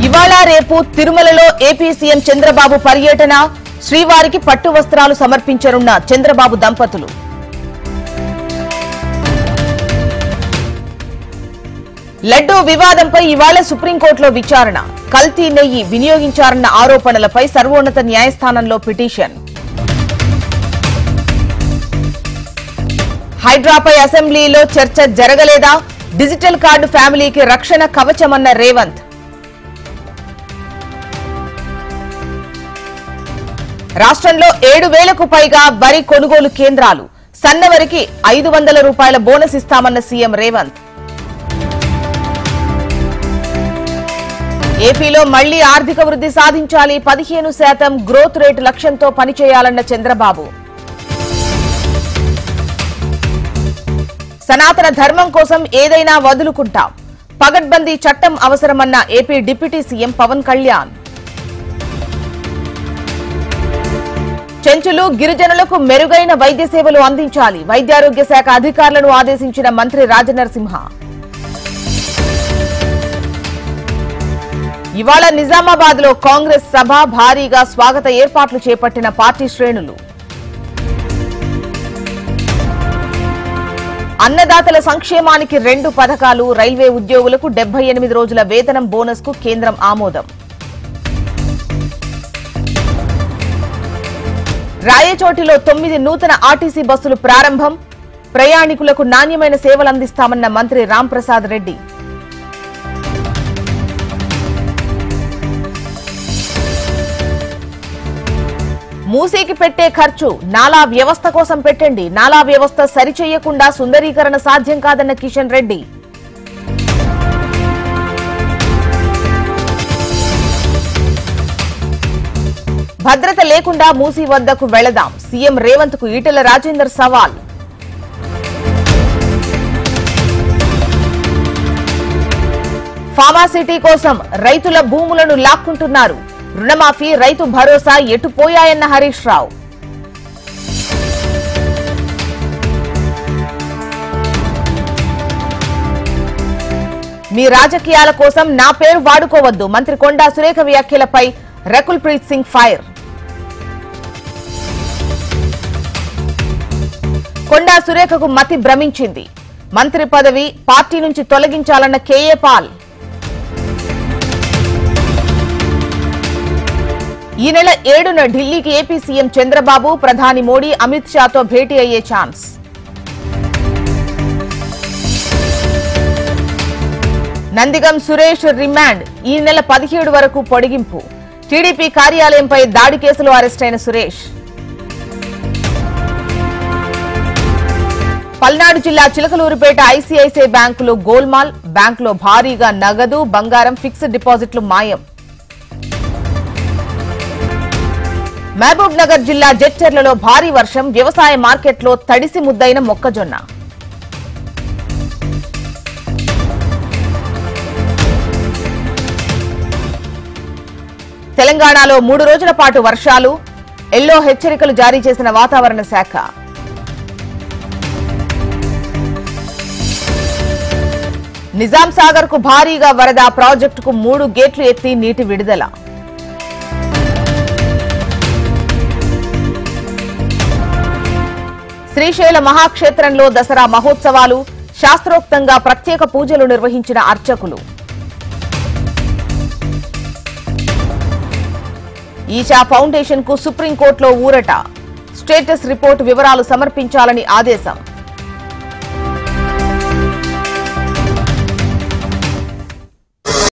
ఇవాళ రేపు తిరుమలలో ఏపీ సీఎం చంద్రబాబు పర్యటన, శ్రీవారికి పట్టు వస్త్రాలు సమర్పించనున్న చంద్రబాబు దంపతులు. లడ్డూ వివాదంపై ఇవాళ సుప్రీంకోర్టులో విచారణ, కల్తీ నెయ్యి వినియోగించారన్న ఆరోపణలపై సర్వోన్నత న్యాయస్థానంలో పిటిషన్. హైడ్రాపై అసెంబ్లీలో చర్చ జరగలేదా? డిజిటల్ కార్డు ఫ్యామిలీకి రక్షణ కవచమన్న రేవంత్. రాష్ట్రంలో 7,000కు పైగా వరి కొనుగోలు కేంద్రాలు, సన్నవరికి 500 రూపాయల బోనస్ ఇస్తామన్న సీఎం రేవంత్. ఏపీలో మళ్లీ ఆర్థిక వృద్ధి సాధించాలి, 15% గ్రోత్ రేటు లక్ష్యంతో పనిచేయాలన్న చంద్రబాబు. సనాతన ధర్మం కోసం ఏదైనా వదులుకుంటాం, పగడ్బందీ చట్టం అవసరమన్న AP deputy CM Pawan Kalyan. చెంచులు గిరిజనులకు మెరుగైన వైద్య సేవలు అందించాలి, వైద్యారోగ్య శాఖ అధికారులను ఆదేశించిన మంత్రి రాజనరసింహ. ఇవాళ నిజామాబాద్ లో కాంగ్రెస్ సభ, భారీగా స్వాగత ఏర్పాట్లు చేపట్టిన పార్టీ శ్రేణులు. అన్నదాతల సంక్షేమానికి 2 పథకాలు, రైల్వే ఉద్యోగులకు 78 రోజుల వేతనం బోనస్ కు కేంద్రం ఆమోదం. రాయచోటిలో 9 నూతన ఆర్టీసీ బస్సులు ప్రారంభం, ప్రయాణికులకు నాణ్యమైన సేవలు అందిస్తామన్న మంత్రి రాంప్రసాద్ రెడ్డి. మూసీకి పెట్టే ఖర్చు నాలా వ్యవస్థ కోసం పెట్టండి, నాలా వ్యవస్థ సరిచేయకుండా సుందరీకరణ సాధ్యం కాదన్న కిషన్ రెడ్డి. భద్రత లేకుండా మూసీ వద్దకు వెళదాం, సీఎం రేవంత్ కు ఈటెల రాజేందర్ సవాల్. ఫార్మాసిటీ కోసం రైతుల భూములను లాక్కుంటున్నారు, రుణమాఫీ, రైతు భరోసా ఎటుపోయాయన్న హరీష్ రావు. మీ రాజకీయాల కోసం నా పేరు వాడుకోవద్దు, మంత్రి కొండా సురేఖ వ్యాఖ్యలపై రకుల్ ప్రీత్ సింగ్ ఫైర్. కొండా సురేఖకు మతి భ్రమించింది, మంత్రి పదవి పార్టీ నుంచి తొలగించాలన్న కేఏ పాల్. ఈ నెల 7న ఢిల్లీకి ఏపీ సీఎం చంద్రబాబు, ప్రధాని మోడీ, అమిత్ షాతో భేటీ అయ్యే ఛాన్స్. నందిగం సురేష్ రిమాండ్ ఈ నెల 17 వరకు పొడిగింపు, టీడీపీ కార్యాలయంపై దాడి కేసులో అరెస్టైన సురేష్. పల్నాడు జిల్లా చిలకలూరుపేట ఐసీఐసీఐ బ్యాంకులో గోల్మాల్, బ్యాంకులో భారీగా నగదు, బంగారం, ఫిక్స్డ్ డిపాజిట్లు మాయం. మహబూబ్ నగర్ జిల్లా జడ్చర్లలో భారీ వర్షం, వ్యవసాయ మార్కెట్లో తడిసి ముద్దైన మొక్కజొన్న. తెలంగాణలో 3 రోజుల పాటు వర్షాలు, ఎల్లో హెచ్చరికలు జారీ చేసిన వాతావరణ శాఖ. నిజాం సాగర్ కు భారీగా వరద, ప్రాజెక్టుకు 3 గేట్లు ఎత్తి నీటి విడుదల. శ్రీశైల మహాక్షేత్రంలో దసరా మహోత్సవాలు, శాస్త్రోక్తంగా ప్రత్యేక పూజలు నిర్వహించిన అర్చకులు. ఈషా ఫౌండేషన్ కు సుప్రీంకోర్టులో ఊరట, స్టేటస్ రిపోర్టు వివరాలు సమర్పించాలని ఆదేశం.